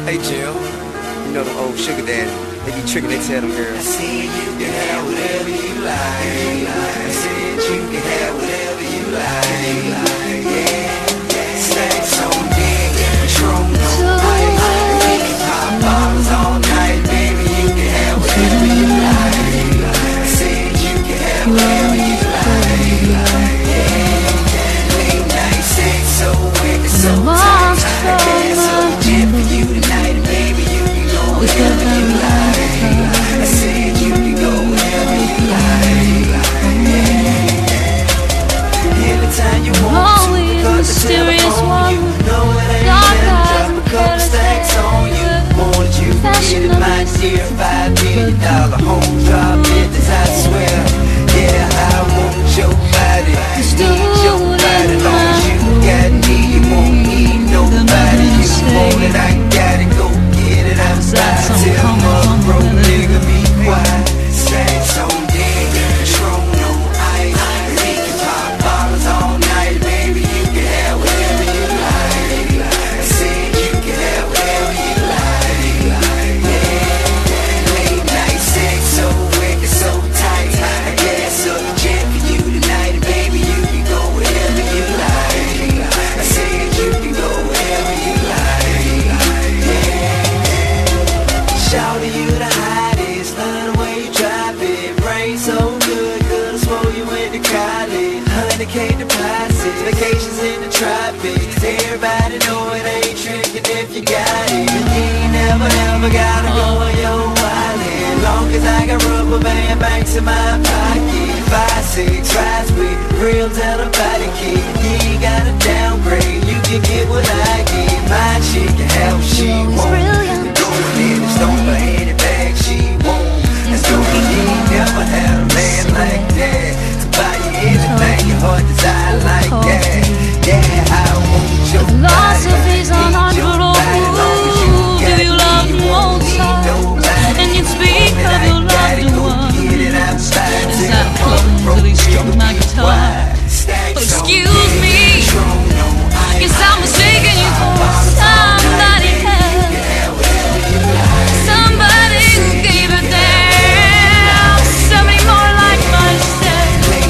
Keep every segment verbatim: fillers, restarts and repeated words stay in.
Hey Jill, you know them old sugar daddy, they be tricking, they tell them girls, I said you can have whatever you like. I said you can have whatever you like. Yeah, yeah. Sex on deck, Patron on ice. We can pop bottles all night, baby. You can have whatever you like. I said you can have whatever you like. Yeah, late night sex, so wicked, so tight. I dance so legit for you tonight, baby. You can go wherever you like. I said you can go wherever you like. Yeah, anytime you want to, because the mysterious one. No, it ain't them. Drop a couple stacks on you. Wanted you to get it, my dear. Five million dollar home drop business, I swear. Yeah, I want your body. Need your body. Long as you got me, you won't need nobody. You want it, I got it. Go get it. I'm sorry. Tell my bro, nigga, be quiet. Stacks on deck, Patron on ice. We can pop bottles all night, baby. You can have whatever you like. I said you can have whatever you like. Yeah, late night sex, so wicked, so tight. I guess up the jet for you tonight, baby. You can go wherever you like. I said you can go wherever you like. Yeah, shout you the hottest, love the way you drive it. Brain so good, could've swore you went to college. Honey K deposits, vacations in the tropics. Everybody know it ain't tricking if you got it. You ain't never, never gotta go on your wallet. Long as I got rubber band banks in my pocket. Five, six, rides with real tell a body kick. You ain't gotta downgrade, you can get what I get. My chick can have what she wants. Go ahead and stone for any bag she wants. Let's go, you ain't never had a man like that to buy you anything your heart desire like that. Yeah, I want your Philosophy's a hundred old rules. Give you love and won't stop, and you'd speak of your loved one. Is that close till he strums my guitar? But excuse me, guess I'm mistaken you for somebody else. Somebody who gave a damn. Somebody more like myself.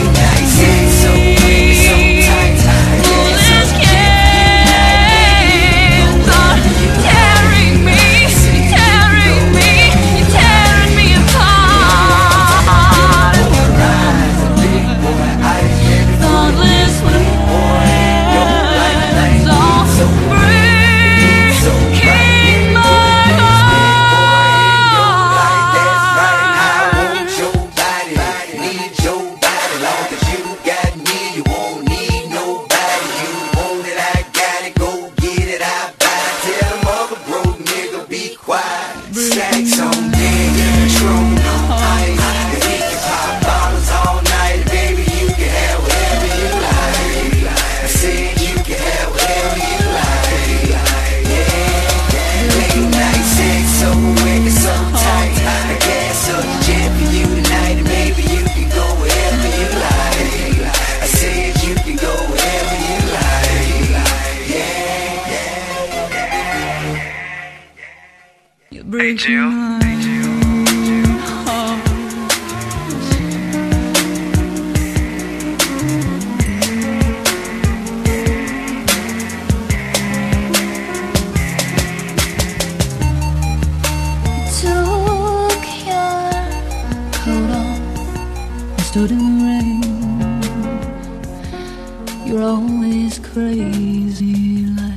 Foolish kids are tearing me, tearing me, you're tearing me apart. Thoughtless words all breaking my heart. I want your body, need your body. Long as you got me, you won't need nobody. You want it, I got it. Go get it, I buy it. Tell them other broke nigga be quiet. Stacks on deck, Patron on ice. And we can pop bottles all night, baby. You can have whatever you like. I said you can have whatever you like. Yeah, late night sex, so wicked, so tight. I guess up the jet for you tonight, and maybe you can go wherever you like. I said you can go wherever you like. Yeah, yeah. You break my heart. Took your coat off and stood in the rain. You're always crazy like